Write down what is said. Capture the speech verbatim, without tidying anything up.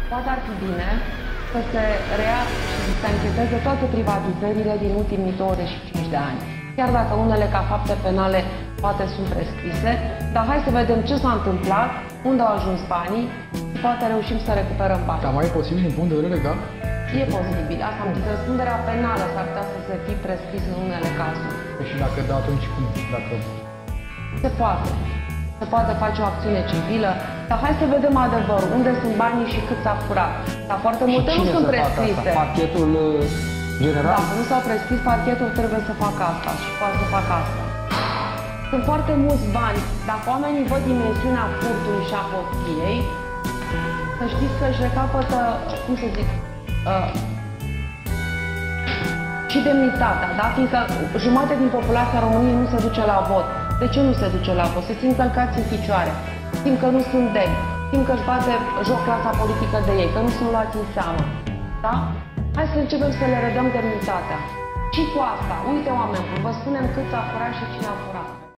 Poate ar fi bine să se rea și să se încheteze toate privatizările din ultimii douăzeci și cinci de ani. Chiar dacă unele ca fapte penale poate sunt prescrise, dar hai să vedem ce s-a întâmplat, unde au ajuns banii și poate reușim să recuperăm banii. Dar mai e posibil din punct de vedere legal? E posibil. Asta am zis, răspunderea penală s-ar putea să se fi prescris în unele cazuri. Păi și dacă da, atunci cum? Dacă... Se poate. Se poate face o acțiune civilă, dar hai să vedem adevărul, unde sunt banii și cât s-a furat. Dar foarte multe nu sunt prescrise. Parchetul general? Dacă nu s-au prescris, parchetul trebuie să facă asta și poate să facă asta. Sunt foarte mulți bani. Dacă oamenii văd dimensiunea furtului și a hoției, să știți că își recapătă, cum să zic, uh, și demnitatea, da? Fiindcă jumătate din populația României nu se duce la vot. De ce nu se duce la vot? Se simt călcați în picioare, simt că nu sunt demni, simt că își bate joc clasa politică de ei, că nu sunt luați în seamă. Da? Hai să începem să le redăm demnitatea. Și cu asta, uite oameni, vă spunem cât a furat și cine a furat.